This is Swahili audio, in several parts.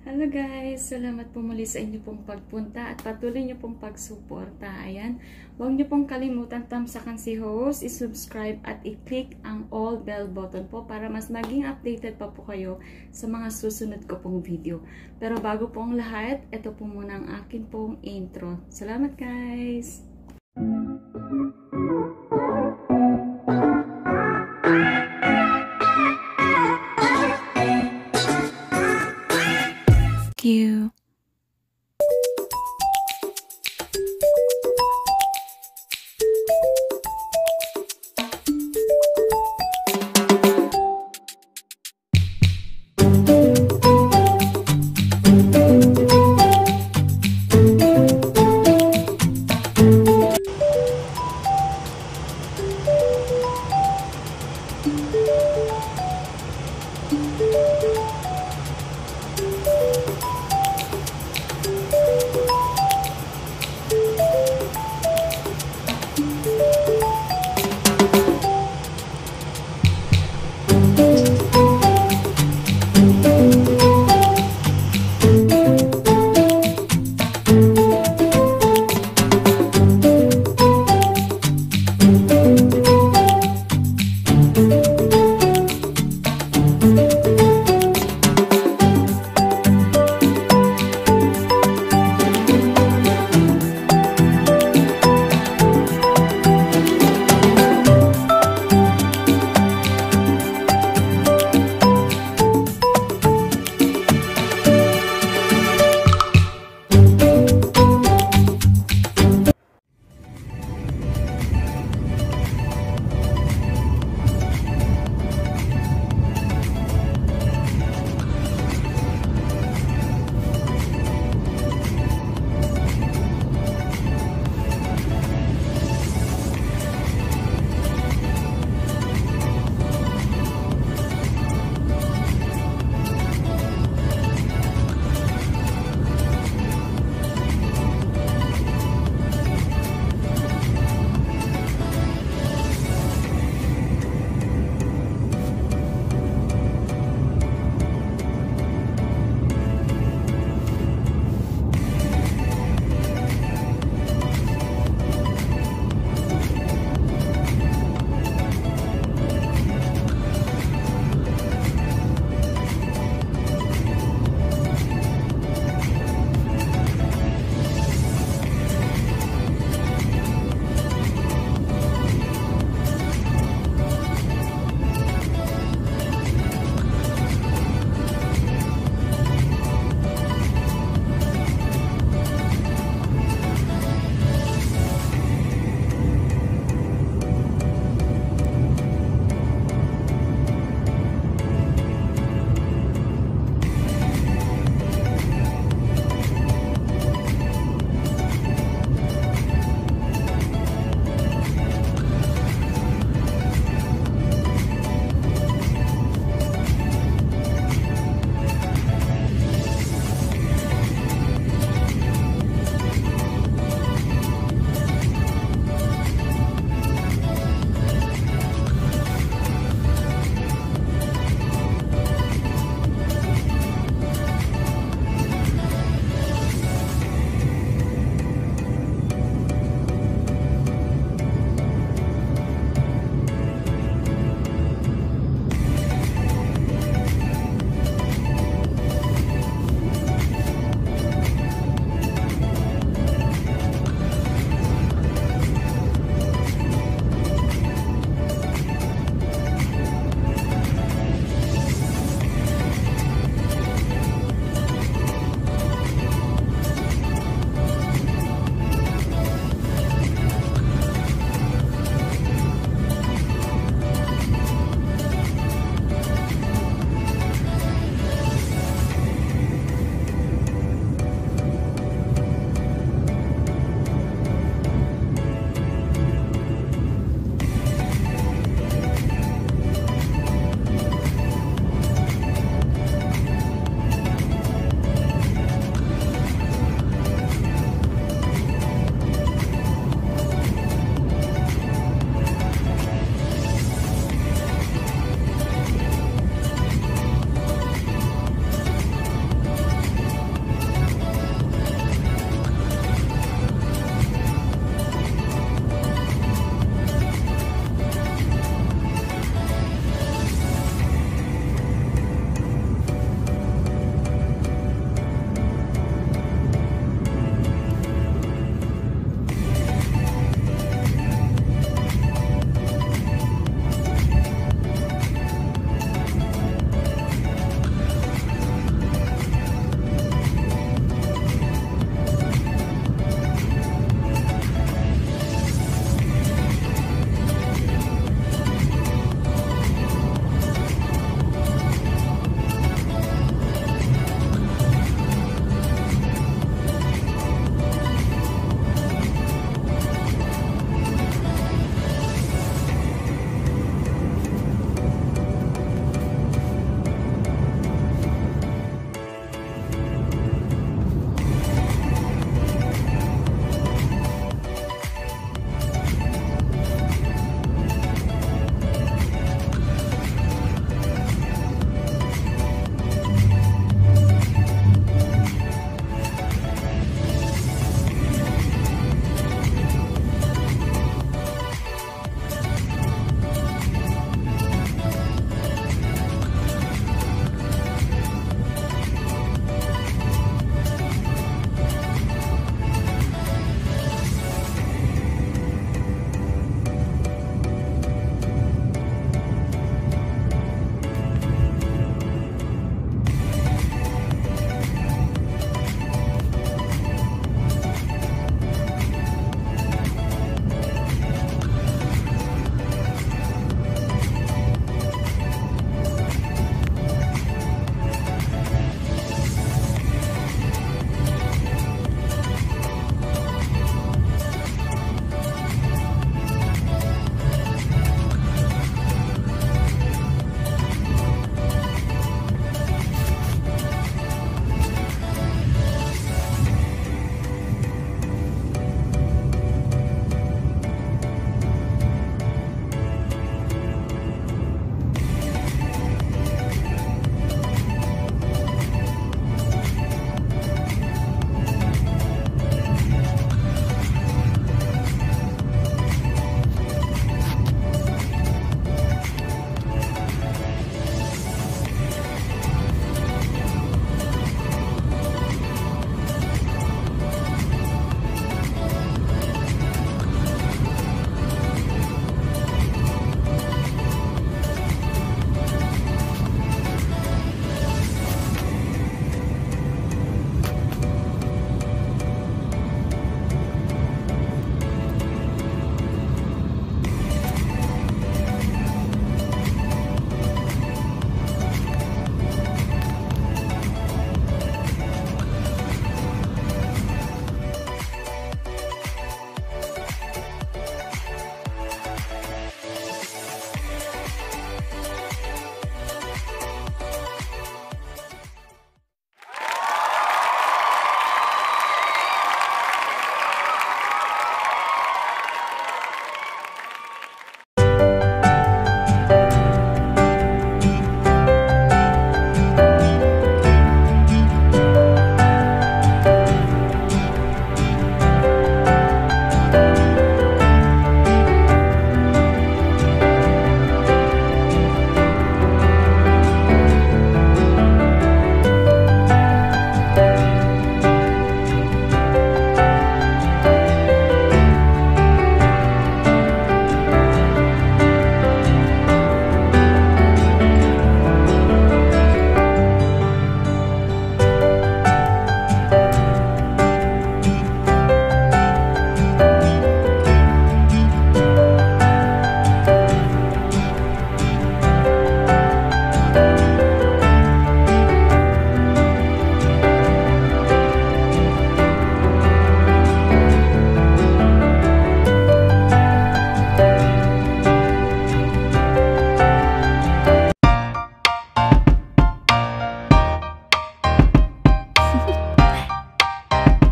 Hello guys! Salamat po muli sa inyo pong pagpunta at patuloy nyo pong pagsuporta. Ayan, huwag nyo pong kalimutan tamsakan si host, i-subscribe at i-click ang all bell button po para mas maging updated pa po kayo sa mga susunod ko pong video. Pero bago pong lahat, ito po muna ang akin pong intro. Salamat guys! You.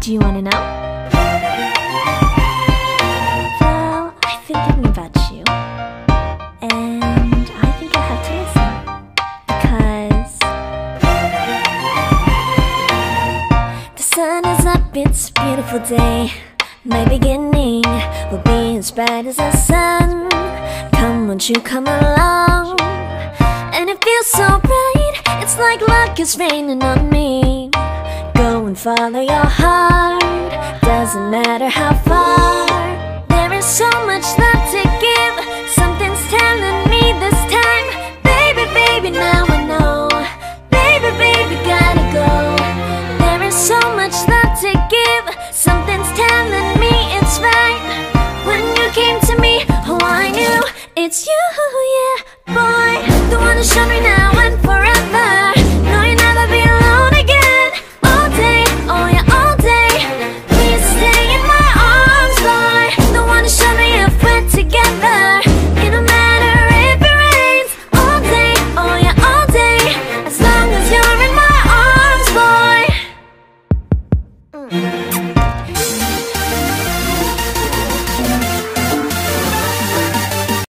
Do you wanna know? Well, I've been thinking about you, and I think I have to listen, because the sun is up, it's a beautiful day. My beginning will be as bright as the sun. Come, won't you come along? And it feels so bright, it's like luck is raining on me. Go and follow your heart, doesn't matter how far. There is so much love to